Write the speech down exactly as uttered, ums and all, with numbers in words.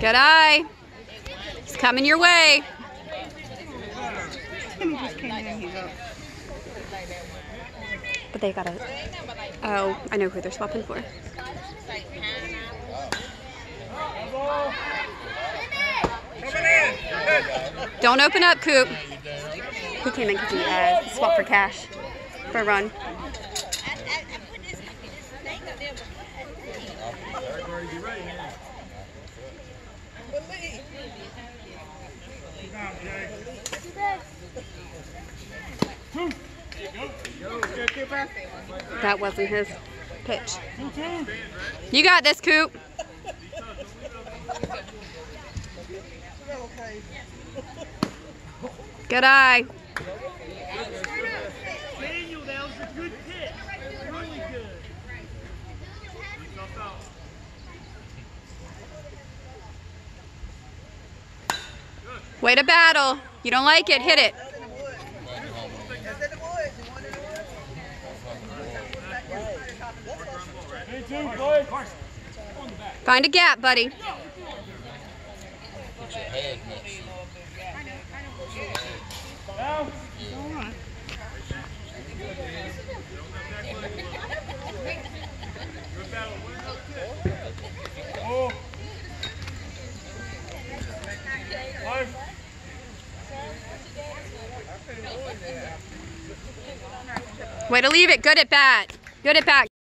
Good eye. He's coming your way. Timmy just came in. He's up. But they gotta. Oh, I know who they're swapping for. Don't open up, Coop. He came in because he uh, swapped for cash for a run. That wasn't his pitch. You got this, Coop. Good eye. Daniel, that was a good pitch. Really good. Way to battle. You don't like it, hit it. Find a gap, buddy. Way to leave it. Good at bat. Good at bat.